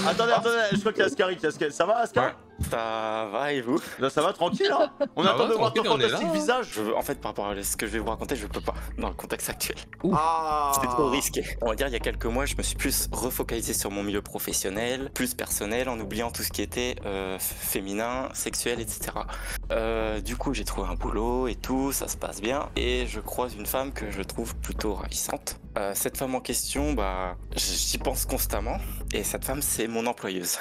Attendez, je crois qu'il y a Ascari. Ça va, Ascar? Ça va et vous? Là, ça va, tranquille, hein? On attend de voir ton fantastique visage. En fait, par rapport à ce que je vais vous raconter, je peux pas, dans le contexte actuel. Ah. C'est trop risqué. On va dire, il y a quelques mois, je me suis plus refocalisé sur mon milieu professionnel, plus personnel, en oubliant tout ce qui était féminin, sexuel, etc. Du coup, j'ai trouvé un boulot et tout, ça se passe bien. Et je croise une femme que je trouve plutôt ravissante. Cette femme en question, bah, j'y pense constamment. Et cette femme, c'est mon employeuse.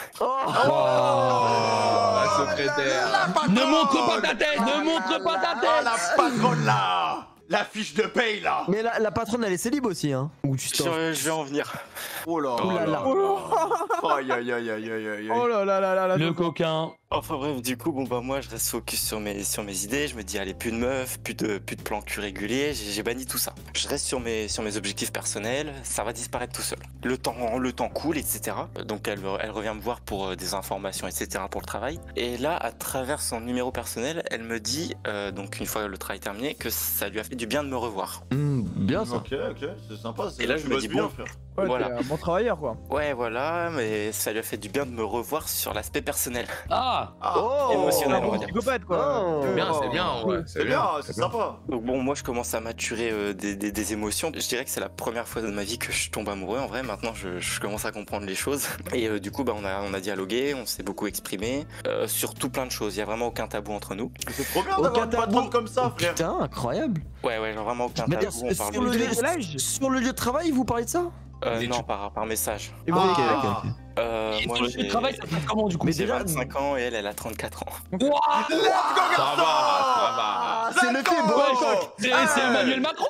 La secrétaire. Ne montre pas ta tête, ne montre pas ta tête. La patronne là. La fiche de paye là. Mais la patronne elle est célib aussi hein. Ou tu Je vais en venir. Oh là là. Aïe aïe aïe aïe aïe aïe. Oh là là là là là. Le coquin. Enfin bref, du coup, bon bah moi je reste focus sur mes idées, je me dis allez, plus de meufs, plus de plans cul réguliers, j'ai banni tout ça. Je reste sur mes objectifs personnels, ça va disparaître tout seul. Le temps coule, etc. Donc elle revient me voir pour des informations, etc. pour le travail. Et là, à travers son numéro personnel, elle me dit, donc une fois le travail terminé, que ça lui a fait du bien de me revoir. Bien ça. Ok, c'est sympa. Et là je me dis bon, frère. Ouais, voilà. t'es un bon travailleur quoi. Ouais voilà, mais ça lui a fait du bien de me revoir sur l'aspect personnel. Émotionnel, on va dire. Psychopathe quoi. C'est bien, ouais. C'est bien, c'est sympa. Donc bon, moi je commence à maturer des émotions. Je dirais que c'est la première fois de ma vie que je tombe amoureux. En vrai, maintenant je commence à comprendre les choses. Et du coup, bah, on a dialogué, on s'est beaucoup exprimé sur tout plein de choses. Il y a vraiment aucun tabou entre nous. C'est trop bien d'avoir une patronne comme ça, frère. Putain, incroyable. Ouais, genre vraiment aucun Mais tabou. On parle de... sur le lieu de travail, vous parlez de ça? Non, par message. Et bon, Ok. Moi, Sur le travail, ça se passe comment du coup? j'ai 25 ans et elle a 34 ans. Ça va. C'est le fait beau. C'est Emmanuel Macron.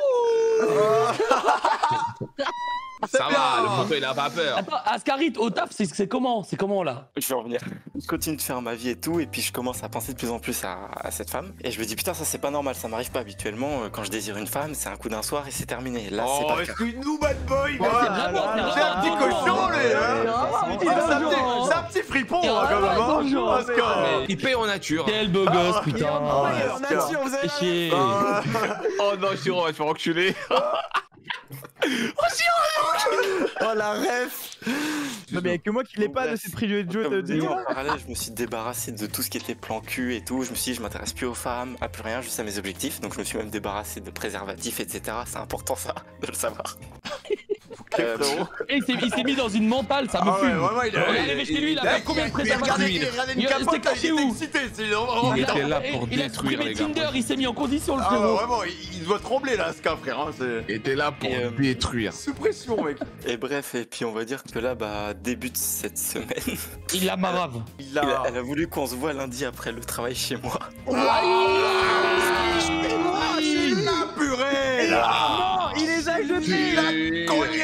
Ça va, le poteau il a pas peur. Attends, Ascarit, au taf, c'est comment? C'est comment là? Je vais en venir. Je continue de faire ma vie et tout, et puis je commence à penser de plus en plus à cette femme. Et je me dis, putain, ça c'est pas normal, ça m'arrive pas habituellement. Quand je désire une femme, c'est un coup d'un soir et c'est terminé. Là, c'est pas le cas. Excuse-nous, bad boy. C'est un petit cochon, c'est un petit fripon, quand même. Il paye en nature. Quel beau gosse, putain. Vous avez Chier. Oh non, Chiro, on va te faire enculer. Oh la ref. Non mais que moi qui l'ai pas de ces prix de jeu Comme de dit, en parallèle, je me suis débarrassé de tout ce qui était plan cul et tout. Je me suis dit, je m'intéresse plus aux femmes, à plus rien, juste à mes objectifs. Donc je me suis même débarrassé de préservatifs, etc. C'est important ça, de le savoir. Et il s'est mis dans une mentale, ça me fume. Il est arrivé chez lui, il avait combien de préservatifs? Il était caché où? Il était là pour Il a détruire supprimé les gars. Tinder, il s'est mis en condition le Ah frérot. vraiment, il doit trembler là, Ska, frère. Il était là pour détruire. Sous pression, mec. Et bref, et puis on va dire que là, bah, débute cette semaine. Il la marave. Elle a voulu qu'on se voit lundi après le travail chez moi. Purée. Non, il les a jetés. Il a cogné.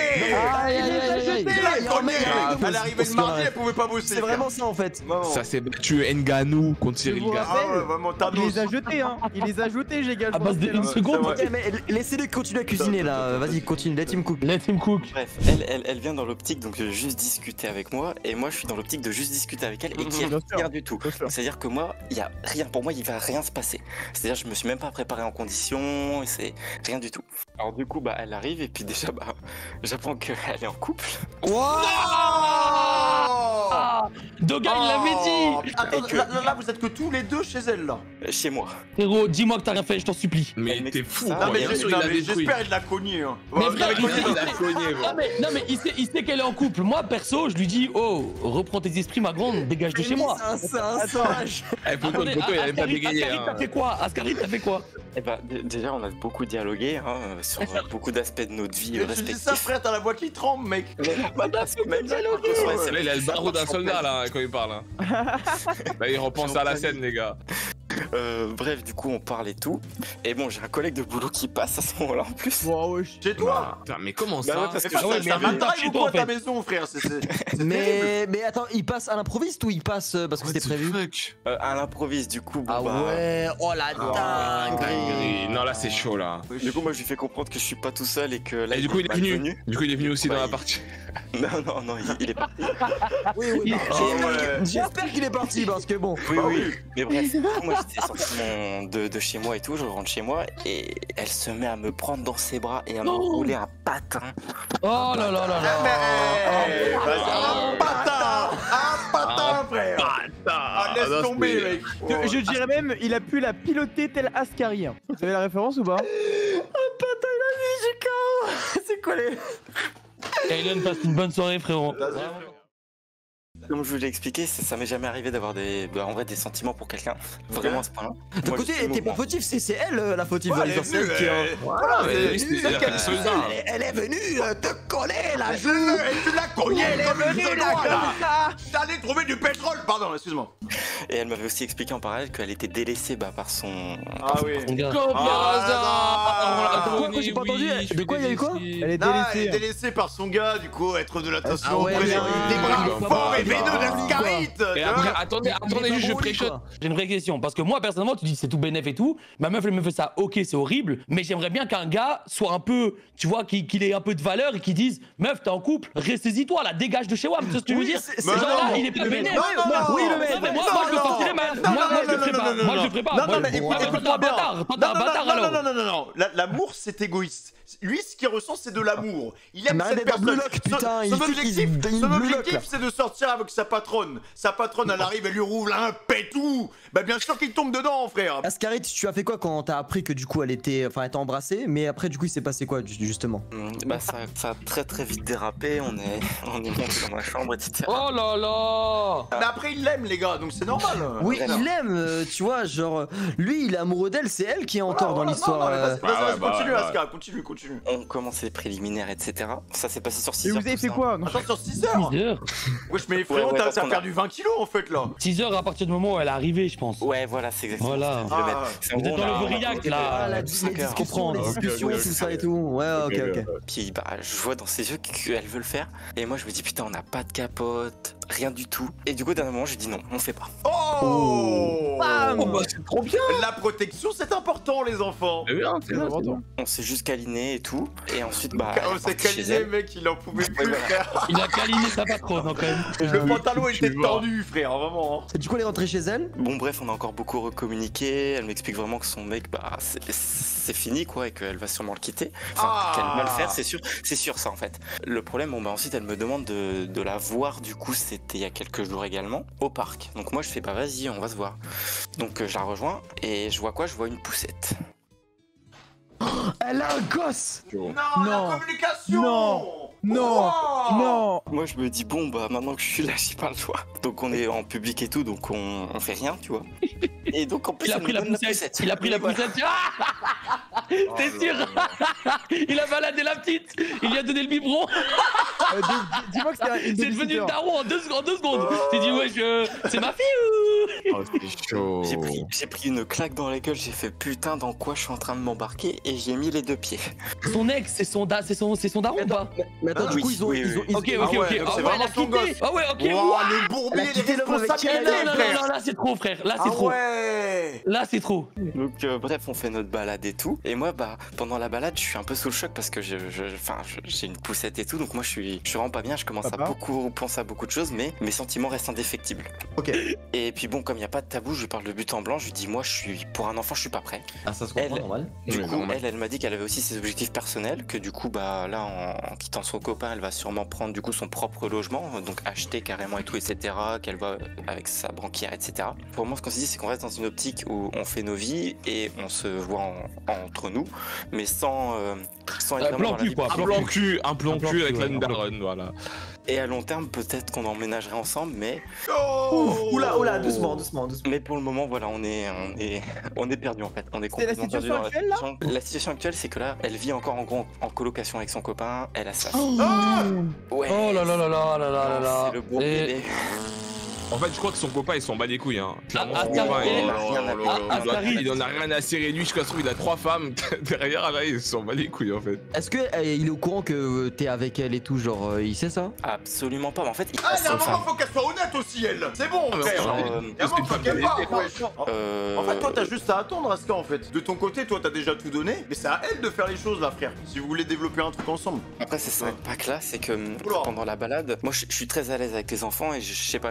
Elle arrivait de mardi, elle pouvait pas bosser. C'est vraiment ça en fait. Ça s'est battu Nganou contre Cyril Gars. Ah ouais, vraiment, Il les a jetés hein. Il les a jetés, les gars. À base d'une seconde. Ok, mais laissez-les continuer à cuisiner là. Vas-y, continue, let him cook. Let him cook. Bref, elle vient dans l'optique donc de juste discuter avec moi, et moi je suis dans l'optique de juste discuter avec elle et qu'il n'y ait rien du tout. C'est-à-dire que moi, il y a rien, pour moi il va rien se passer. C'est-à-dire je me suis même pas préparé en condition, et c'est rien du tout. Alors du coup bah elle arrive et puis déjà bah j'apprends qu'elle est en couple. Doga, il l'avait dit. Attends, là vous êtes que tous les deux chez elle là. Chez moi. Frérot, dis-moi que t'as rien fait, je t'en supplie. Mais t'es fou. Non, mais Bien sûr, il a détruit. j'espère il l'a cogné. Hein. Mais frère, Il a cogné. non mais il sait qu'elle est en couple. Moi perso, je lui dis oh reprends tes esprits ma grande, dégage de chez moi. C'est un sage. Eh, poteau, il avait pas dégagé. Ascarit, t'as fait quoi? Ascarit, t'as fait quoi? Et bah déjà on a beaucoup dialogué hein, sur beaucoup d'aspects de notre vie Tu dis respectifs. ça, frère, t'as la voix qui tremble, mec. Là, il a le barreau d'un soldat là quand il parle. Là, il repense à la scène, les gars. Bref, du coup, on parle et tout. Et bon, j'ai un collègue de boulot qui passe à ce moment-là en plus. Chez toi. Putain, mais comment Bah ouais, ça? parce que C'est un drive ou quoi ta maison, frère? Mais attends, il passe à l'improviste ou il passe parce que c'était prévu? À l'improviste, du coup. Bon, Ah ouais, oh la dinguerie. Non, là, c'est chaud là. Du coup, moi, je lui fais comprendre que je suis pas tout seul et que là, Et du coup, il est mal venu. Du coup, il est venu aussi dans la partie. Non, il est parti. Oui. J'espère qu'il est parti parce que bon. Oui. Mais bref, moi, j'étais sorti de chez moi et tout, je rentre chez moi et elle se met à me prendre dans ses bras et à me rouler un patin. Oh là là là là. Un patin, frère. Ah, laisse tomber, mec. Je dirais même, il a pu la piloter tel Ascari. Vous avez la référence ou pas? C'est quoi les. Kylian, passe une bonne soirée, frérot. Comme je vous l'ai expliqué, ça m'est jamais arrivé d'avoir en vrai des sentiments pour quelqu'un. Vraiment à ce point-là. De côté, t'es pas fautif, c'est elle la fautive. Ouais, elle est venue, elle est venue te coller la joue. Et tu l'as cogné, elle est venue là. T'allais trouver du pétrole, pardon, excuse-moi. Et elle m'avait aussi expliqué en parallèle qu'elle était délaissée par son. Ah oui. Comme par hasard. Pourquoi j'ai pas entendu? De quoi il y a eu quoi? Elle est Elle est délaissée. délaissée par son gars, du coup, être de l'attention. Ah ouais, des bras forts et veineux d'Ascarite. Et après, attendez, juste je préchote. J'ai une vraie question, parce que moi personnellement tu dis c'est tout bénef et tout, ma meuf elle me fait ça, ok c'est horrible, mais j'aimerais bien qu'un gars soit un peu, tu vois, qu'il ait un peu de valeur et qu'il dise meuf t'es en couple, ressaisis-toi là, dégage de chez WAM, tu sais ce que tu veux dire? Genre là il est pas bénef. Oui le mec. Moi je le sentirais mal, moi je le ferais pas, moi je le ferais pas. Non mais écoute-moi bien. Non, l'amour c'est égoïste. Lui ce qu'il ressent c'est de l'amour. Il aime cette personne. personne. Putain, Son objectif c'est de sortir avec sa patronne. Sa patronne elle arrive, elle lui roule un pétou. Bah bien sûr qu'il tombe dedans frère. Ascarit, tu as fait quoi quand t'as appris que du coup elle était embrassée, mais après du coup il s'est passé quoi justement? Bah ça a très vite dérapé, on est monté dans ma chambre, etc. oh là là. Mais après il l'aime les gars, donc c'est normal. Oui, il aime, tu vois, genre lui il est amoureux d'elle, c'est elle qui est en tort dans l'histoire. Vas-y, continue Ascar, continue. On commence les préliminaires, etc. Ça s'est passé sur 6 Et heures. vous avez fait quoi? Attends, sur 6 heures. 6 heures. Wesh mais frérot, Ouais, t'as perdu 20 kilos en fait là. 6 heures à partir du moment où elle est arrivée je pense. Ouais voilà, c'est exactement Voilà. ça. Vous êtes dans l'Aurillac là. Les discussions et tout ça et tout. Ouais, ok. Puis bah je vois dans ses yeux qu'elle veut le faire. Et moi je me dis putain on n'a pas de capote, rien du tout. Et du coup d'un moment je dis non, on fait pas. Oh Bam. Oh bah c'est trop bien. La protection c'est important les enfants. C'est important. On s'est juste câliné et tout. Et ensuite bah... On s'est câliné mec, il en pouvait plus frère. Il a câliné sa patronne quand même. Le pantalon était tendu frère, vraiment. Et du coup elle est rentrée chez elle? Bon bref, on a encore beaucoup recommuniqué. Elle m'explique vraiment que son mec, bah c'est fini quoi, et qu'elle va sûrement le quitter. Enfin, qu'elle va le faire, c'est sûr ça en fait. Le problème, bon bah ensuite elle me demande de la voir, du coup c'était il y a quelques jours également, au parc. Donc moi je fais bah vas-y, on va se voir. Donc je la rejoins et je vois quoi? Je vois une poussette. Elle a un gosse. Non, Non. la communication. Non. Non. Moi je me dis bon bah maintenant que je suis là, j'ai pas le choix. Donc on est en public et tout, donc on fait rien, tu vois. Et donc en plus Il a elle pris me la donne poussette. Il a pris la Voilà. poussette. T'es sûr? Il a baladé la petite. Il lui a donné le biberon. Dis-moi que c'était une C'est devenu babysitter. le daron en 2 secondes. J'ai dit ouais, c'est ma fille ou? Oh c'est chaud. J'ai pris une claque dans la gueule, j'ai fait putain dans quoi je suis en train de m'embarquer et j'ai mis les 2 pieds. Son ex, c'est son daron ou pas? Mais attends, du coup ils ont. Ok. Ah ouais, c'est Ah ouais, vraiment elle a son gosse. quitté. Ah ouais, ok. Wow, le bourbier Elle a des quitté l'homme avec qui elle responsabilités, est. frère. Non, là c'est trop frère, là c'est Ah trop. ouais. Là c'est trop. Donc bref, on fait notre balade et tout. Et moi, bah pendant la balade, je suis un peu sous le choc parce que j'ai une poussette et tout. Donc moi, je suis vraiment pas bien. Je commence à penser à beaucoup de choses, mais mes sentiments restent indéfectibles. Ok. Et puis bon, comme il y a pas de tabou, je lui parle de but en blanc. Je lui dis moi, pour un enfant, je suis pas prêt. Ah, ça se comprend, normal. Du Oui, coup, normal. elle m'a dit qu'elle avait aussi ses objectifs personnels, que du coup, bah là, en quittant son copain, elle va sûrement prendre du coup son propre logement, donc acheter carrément et tout, etc. Qu'elle va avec sa banquière, etc. Pour moi, ce qu'on s'est dit, c'est qu'on reste dans une optique où on fait nos vies et on se voit entre nous, mais sans être vraiment Plan dans la cul vie. quoi. Un plan cul avec la ouais, daronne, voilà. Et à long terme, peut-être qu'on emménagerait ensemble, mais Oula, doucement. mais pour le moment, voilà, on est perdu en fait. On est C'est la complètement perdu situation dans la actuelle, là situation. La situation actuelle, c'est que là, elle vit encore en gros en colocation avec son copain. Elle a sa Ouais. Oh là là là là là là là. C'est le beau Et- bébé. En fait, je crois que son copain, il s'en bat les couilles. Hein. Clairement, Ah, son copain, Ascari. il en a rien à cirer. Lui, je crois qu'il a 3 femmes. Derrière, là, il s'en bat les couilles, en fait. Est-ce que il est au courant que t'es avec elle et tout, genre il sait ça? Absolument pas. Mais en fait, il Ah, passe il y a un son moment, femme. faut qu'elle soit honnête aussi, elle. C'est bon, Ah, mais frère. enfin, Il y a un parce moment, qu'une faut femme qu'elle de parle, l'été, wesh. En fait, toi, t'as juste à attendre, Aska, en fait. De ton côté, toi, t'as déjà tout donné, mais c'est à elle de faire les choses, là, frère. Si vous voulez développer un truc ensemble. Après, c'est ça, pas que là, c'est que Oula. pendant la balade, moi, je suis très à l'aise avec les enfants et je sais pas, j'ai comme un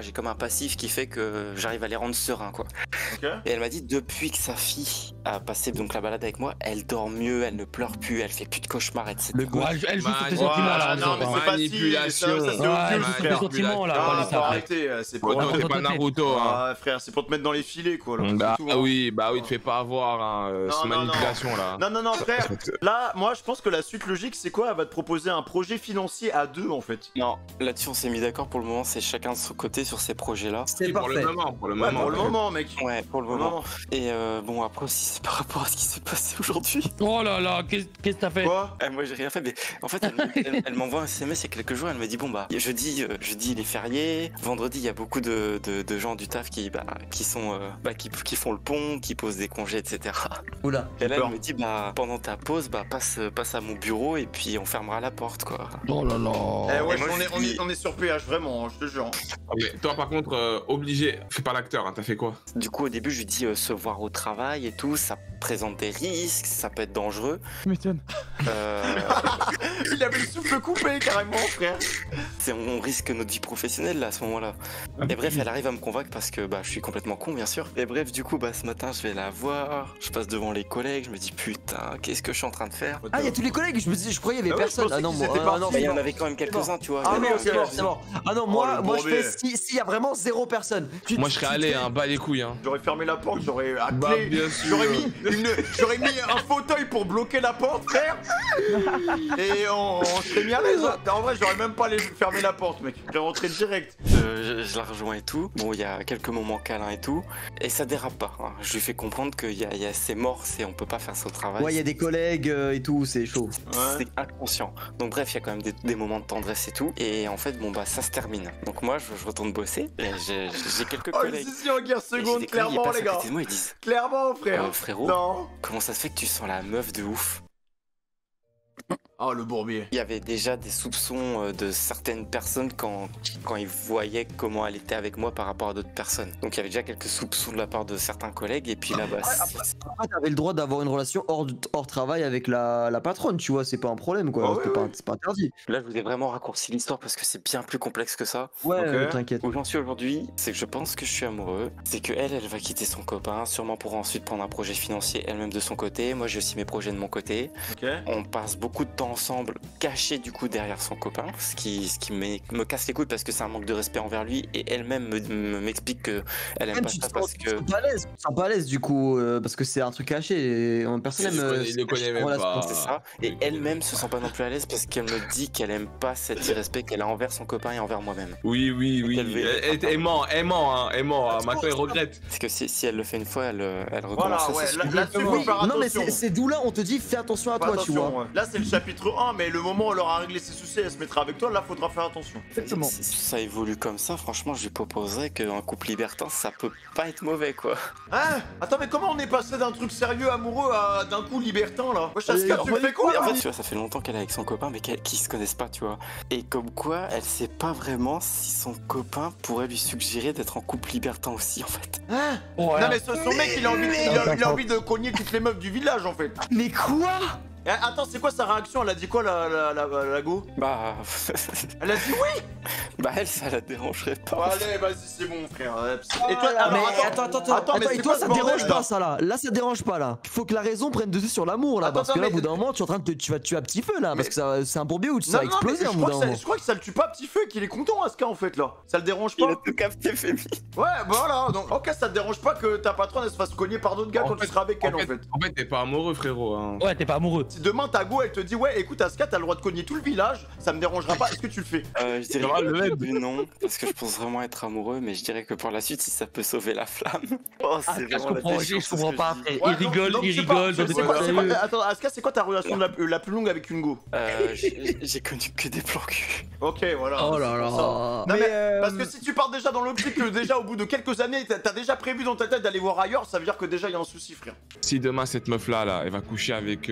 passif qui fait que j'arrive à les rendre sereins, quoi. Ok. Et elle m'a dit, depuis que sa fille a passé donc la balade avec moi, elle dort mieux, elle ne pleure plus, elle fait plus de cauchemars, etc. Ouais, elle joue sur tes Ouais, sentiments là. non, mais en c'est facile, Manipulation. ça, c'est Ouais, elle autre joue chose, sur tes frère. sentiments là. Ah, Voilà, faut ça. arrêter, c'est pas... Poto, t'es pas Naruto, hein. Ah, frère, c'est pour te mettre dans les filets, quoi. là, Bah c'est tout, hein. oui, te fais pas avoir, hein, cette Non, non, manipulation là. Non, frère. Là, moi, je pense que la suite logique, c'est quoi? Elle va te proposer un projet financier à deux, en fait. Non, là-dessus on s'est mis d'accord pour le moment, c'est chacun de son côté sur ces projets-là. C'est Pour le parfait. moment, pour le Ouais, moment. pour le moment, mec. Ouais, pour le Pour le moment. moment. Et bon, après aussi, c'est par rapport à ce qui s'est passé aujourd'hui. Oh là là, qu'est-ce que t'as fait? Quoi? Moi j'ai rien fait, mais en fait elle m'envoie un SMS il y a quelques jours, elle me dit bon bah jeudi il est férié, vendredi il y a beaucoup de gens du taf qui font le pont, qui posent des congés, etc. Oula. Et là peur. elle me dit bah pendant ta pause passe à mon bureau et puis on fermera la porte quoi. Oh là là. Eh ouais, Et moi, on est sur PH, vraiment, hein, je te jure. Mais toi par contre, obligé, fais pas l'acteur, hein, t'as fait quoi? Du coup au début je lui dis se voir au travail et tout, ça présente des risques, ça peut être dangereux. Tu m'étonnes. Il avait le souffle coupé, carrément, frère. On risque notre vie professionnelle là à ce moment-là. Et bref, elle arrive à me convaincre parce que je suis complètement con bien sûr. Et bref, du coup, ce matin, je vais la voir, je passe devant les collègues, je me dis putain, qu'est-ce que je suis en train de faire? Ah, il y a tous les collègues, je croyais il y avait Ah ouais, personne. je pensais Ah non, qu'ils moi, étaient non, partis. Mais il y mais en non. avait quand même quelques-uns, tu vois. Ah non, ok, c'est mort, vas-y. c'est mort. Ah non, Oh, moi le je fais bordel. s'il y a vraiment 0 personne. Moi je serais allé, hein, bas les couilles, hein. J'aurais fermé la porte, j'aurais Bah, attelé, bien sûr. j'aurais mis un fauteuil pour bloquer la porte, frère. Et on serait mis à l'aise. Hein. En vrai, j'aurais même pas fermé la porte, mec. J'aurais rentré direct. Je la rejoins et tout. Bon, il y a quelques moments câlins et tout. Et ça dérape pas. Hein. Je lui fais comprendre qu'il y a c'est mort, on peut pas faire ça au travail. Ouais, il y a des collègues et tout, c'est chaud. Ouais. C'est inconscient. Donc bref, il y a quand même des moments de tendresse et tout. Et en fait, ça se termine. Donc moi, je retourne bosser. Et j'ai quelques Oh, collègues. si, en guerre Et j'ai seconde, des collègues, ils clairement, passent les à gars. côté de moi, ils disent Clairement, frère. frérot, Non. comment ça se fait que tu sens la meuf de ouf? Oh, le bourbier. Il y avait déjà des soupçons de certaines personnes quand ils voyaient comment elle était avec moi par rapport à d'autres personnes. Donc il y avait déjà quelques soupçons de la part de certains collègues et puis là Après, t'avais le droit d'avoir une relation hors travail avec la patronne, tu vois, c'est pas un problème quoi. Ah ouais, C'est pas interdit. là je vous ai vraiment raccourci l'histoire parce que c'est bien plus complexe que ça. Ouais, Ok. t'inquiète. Où j'en suis aujourd'hui, c'est que je pense que je suis amoureux, c'est que elle va quitter son copain, sûrement pour ensuite prendre un projet financier elle-même de son côté. Moi j'ai aussi mes projets de mon côté. Ok. On passe beaucoup de temps ensemble, caché du coup derrière son copain, ce qui me casse les couilles parce que c'est un manque de respect envers lui et elle-même m'explique que elle aime Même pas tu ça te parce que sens pas à l'aise, tu te sens pas à l'aise du coup, parce que c'est un truc caché. Et personne aime. Il le connaît même pas. c'est ça. Et elle-même se sent pas non plus à l'aise parce qu'elle me dit qu'elle aime pas cet irrespect qu'elle a envers son copain et envers moi-même. Oui. Elle ment, hein. Maintenant elle regrette. Parce que si elle le fait une fois, elle recommence. Voilà, à ouais, se là-dessus, faut Oui, faire non mais attention. c'est d'où là on te dit fais attention à toi, tu Attention, vois. ouais. Là, c'est le chapitre 1, mais le moment où elle aura réglé ses soucis, elle se mettra avec toi, là, faudra faire attention. Exactement. Si ça évolue comme ça, franchement, je lui proposerais qu'un couple libertin, ça peut pas être mauvais, quoi. Hein? Attends, mais comment on est passé d'un truc sérieux amoureux à d'un coup libertin, là? Wesh, Aska, tu fais quoi, En là? fait, tu vois, ça fait longtemps qu'elle est avec son copain, mais qu'ils se connaissent pas, tu vois. Et comme quoi, elle sait pas vraiment si son copain pourrait lui suggérer d'être en couple libertin aussi, en fait. Hein? Ouais. Non, mais son mec, il a envie de cogner toutes les meufs du village, en fait. Mais quoi? Et attends, c'est quoi sa réaction? Elle a dit quoi, la go? Bah. Elle a dit oui! Bah, elle, ça la dérangerait pas. Allez, vas-y, c'est bon, frère. Et toi, Mais alors, attends, mais et c'est toi quoi ça ce te dérange bordel, là? pas ça là? Là ça te dérange pas là. Faut que la raison prenne dessus sur l'amour là, Attends, parce que là mais- au bout d'un moment tu es en train de tu vas te tuer à petit feu là, parce Mais- que c'est un bourbier où ça Non, va non, mais exploser je au bout d'un moment. crois que ça le tue pas, petit feu, qu'il est content, Aska, en fait, là. Ça le dérange Il pas? a tout capté, Femi. Ouais, voilà, donc, ok, ça te dérange pas que ta patronne, elle se fasse cogner par d'autres gars quand tu seras avec elle, en fait. En fait, t'es pas amoureux, frérot. Hein. Ouais, t'es pas amoureux. Si demain ta go elle te dit ouais écoute Aska t'as le droit de cogner tout le village, ça me dérangera pas, est-ce que tu le fais? Je dirais Ah, le au mec. début, non, parce que je pense vraiment être amoureux, mais je dirais que pour la suite, si ça peut sauver la flamme. Oh, Ah, c'est je vraiment la comprends, décence, je comprends ce que pas, je dis. frère. Il rigole, donc, il je sais pas, rigole. c'est j'en quoi- ai pas c'est quoi- sérieux. Attends Aska c'est quoi ta relation la plus longue avec une go? J'ai connu que des plans cul. Ok voilà. Oh là c'est là. pour ça. Non Mais, mais parce que si tu pars déjà dans l'optique que déjà au bout de quelques années t'as déjà prévu dans ta tête d'aller voir ailleurs, ça veut dire que déjà il y a un souci frère. Si demain cette meuf là, elle va coucher avec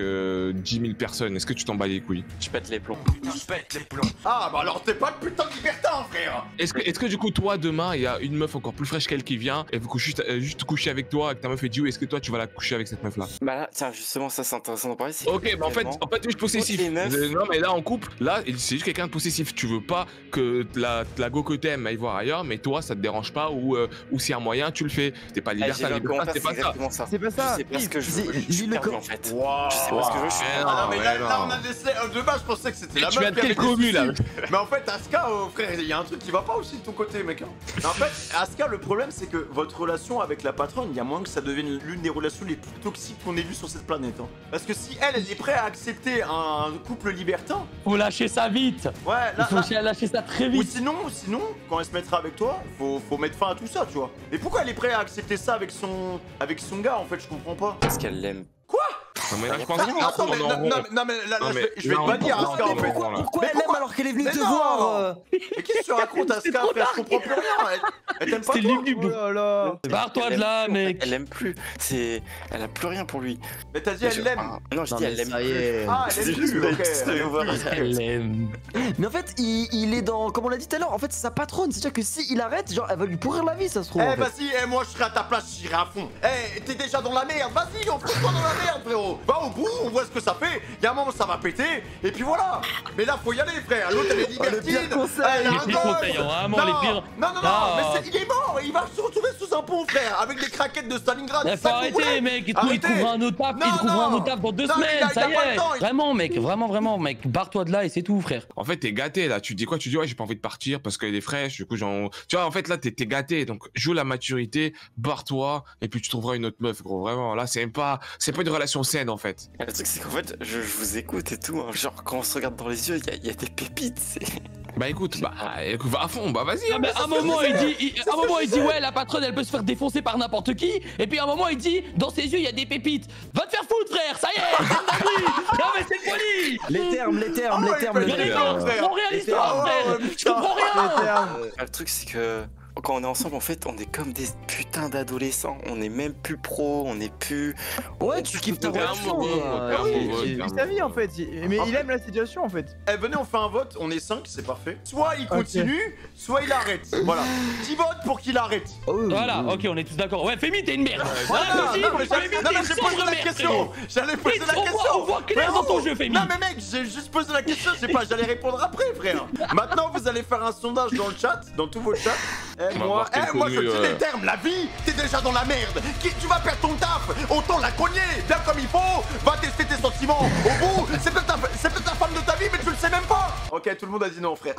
10 000 personnes, est-ce que tu t'en bats les couilles? Je pète les plombs. Je pète les plombs. Ah bah alors t'es pas le putain de libertin, frère. Est-ce que du coup, toi, demain, il y a une meuf encore plus fraîche qu'elle qui vient, elle veut juste coucher avec toi, avec ta meuf et dit, est-ce que toi, tu vas la coucher avec cette meuf-là? Bah là, tiens, justement, ça c'est intéressant d'en parler. Ok, bah en fait, tu es possessif. toutes les meufs- Non, mais là, en couple, là, c'est juste quelqu'un de possessif. Tu veux pas que la go que t'aimes aille voir ailleurs, mais toi, ça te dérange pas ou s'il y a un moyen, tu le fais. T'es pas libertin, c'est pas ça. exactement ça. C'est pas ça. Je sais pas ce que je veux. Je suis dis-le perdu comme- en fait. Waouh. Je sais pas ce que je veux. Je suis Ouais, Ah non mais là, ouais, là, non. on a laissé. De base je pensais que c'était la Tu meuf viens de qui avait quelle des commune, là? soucis. Mais en fait Aska frère il y a un truc qui va pas aussi de ton côté mec. En fait Aska le problème c'est que votre relation avec la patronne il y a moins que ça devienne l'une des relations les plus toxiques qu'on ait vues sur cette planète. Parce que si elle est prête à accepter un couple libertin, Faut lâcher ça vite. ouais Il faut lâcher ça très ou vite. sinon quand elle se mettra avec toi, faut mettre fin à tout ça tu vois. Et pourquoi elle est prête à accepter ça avec son gars en fait je comprends pas. Parce qu'elle l'aime. Non, mais là, je pense Attends, qu'on mais, en rond. non, mais là, Non, je mais vais te là, bannir on Aska en en fait. rond, là. Pourquoi Mais elle aime pourquoi alors qu'elle est venue Mais te non. voir Mais qu'est-ce que tu racontes Aska frère je comprends plus rien. Elle t'aime pas C'était toi. lui Oh là là. Barre-toi Elle de là, aime plus, en fait. mec. Elle aime plus. Elle a plus rien pour lui. Mais t'as dit elle l'aime. Non, je Non, dis mais elle l'aime ça y est. Ah elle aime plus ok. Elle aime. Mais en fait, il est dans. Comme on l'a dit tout à l'heure, en fait, c'est sa patronne. C'est-à-dire que s'il arrête, genre, elle va lui pourrir la vie, ça se trouve. Eh en fait. vas-y, moi je serai à ta place, j'irai à fond. Eh t'es déjà dans la merde, vas-y, on fout toi dans la merde frérot. Va au bout, on voit ce que ça fait. Il y a un moment ça va péter, et puis voilà. Mais là faut y aller frère, l'autre elle est libertine. pire conseil. Elle a Les un pires gosse. conseils, hein, vraiment, Non, les pires. Non, Ah. mais il est mort, il va se retrouver sous un pont frère, avec des craquettes de Stalingrad. Mais c'est faut ça que vous arrêter, voulez mec. Il Arrêtez. trouvera un autre taf. Non, Il trouvera un non. autre taf dans 2 Non, mais semaines. il a Ça y pas le est. temps, il- Vraiment, mec. Vraiment, mec. Barre-toi de là et c'est tout, frère. En fait, t'es gâté là. Tu dis quoi? Tu dis ouais, j'ai pas envie de partir parce qu'elle est fraîche. Du coup, genre, tu vois, en fait, là, t'es gâté. Donc, joue la maturité, barre-toi et puis tu trouveras une autre meuf, gros. Vraiment, là, c'est pas une relation saine en fait. Et le truc, c'est qu'en fait, je vous écoute et tout. Hein. Genre, quand on se regarde dans les yeux, il y a des pépites. Bah écoute, va à fond. Bah vas-y. Ah, mais à un moment, il dit, ouais, la patronne, elle peut se faire défoncer par n'importe qui. Et puis à un moment, il dit, dans ses yeux, il y a des pépites. Va te faire foutre, frère. Ça y est. Non, mais c'est poli. Les termes. Ah ouais, Il y a des gens qui sont réalistes, Ah ouais, frère. Je putain. comprends rien. Le truc, c'est que quand on est ensemble, en fait, on est comme des putains d'adolescents. On est même plus pro, on est plus. Ouais, tu kiffes ta T'es relation. amoureux, quoi. t'es amoureux, Et- t'es Il vit sa vie en fait. Mais il aime la situation en fait. Eh venez on fait un vote, on est 5, c'est parfait. Soit il continue, soit il arrête. Voilà. Qui vote pour qu'il arrête? Oh, Voilà, oh. ok, on est tous d'accord. Ouais, Femi, t'es une merde. Voilà, Non, Femi, non, mais Femi, j'ai t'es une posé sombre la merde, question. frérot. J'allais poser la On question. voit clair dans ton jeu, Femi. Non mais mec, j'ai juste posé la question, je sais pas, j'allais répondre après frère. Maintenant vous allez faire un sondage dans le chat, dans tous vos chats. On va voir quel Moi je connu, te dis les termes, la vie, t'es déjà dans la merde. Tu vas perdre ton taf, autant la cogner, bien comme il faut. Va tester tes sentiments. Au bout, c'est peut-être la femme de ta vie, mais tu le sais même pas. Ok, tout le monde a dit non frère.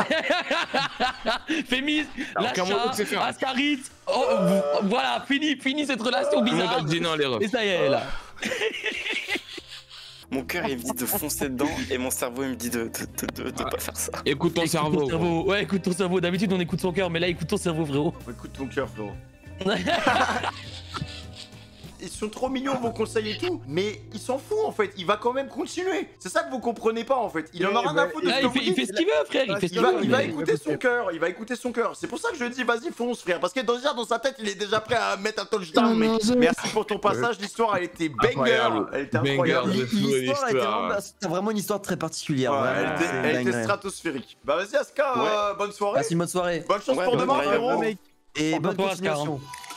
Fémis, aucun moyen de se Lacha, faire. Ascarit. Oh, voilà, fini cette relation Tout le monde bizarre. a dit non, les refs. Et ça y est, là. Mon cœur, il me dit de foncer dedans et mon cerveau, il me dit de pas faire ça. Écoute ton Écoute cerveau. ton cerveau. Ouais, écoute ton cerveau. D'habitude, on écoute son cœur, mais là, écoute ton cerveau, frérot. Écoute ton cœur frérot. Ils sont trop mignons vos conseils et tout, mais il s'en fout en fait, il va quand même continuer. C'est ça que vous comprenez pas en fait. Il en a rien à foutre de Là, ce que il vous fait dites. ce qu'il veut, frère. Il fait ce qu'il veut. Il va mais- écouter son cœur, il va écouter son cœur. C'est pour ça que je dis vas-y fonce frère, parce que déjà dans sa tête il est déjà prêt à mettre un touchdown mec. Merci pour ton passage, l'histoire elle était banger, Incroyable. elle était Banger incroyable. de fou et L'histoire, elle était l'histoire. vraiment- t'as vraiment une histoire très particulière. Ouais, vraiment, c'est elle était dingue. stratosphérique. Bah vas-y Aska, bonne soirée. Passez une bonne soirée. Bonne chance Ouais, pour bonne demain soirée, frérot. mec. Et bonne Porte-toi, Ascar, hein. continuation.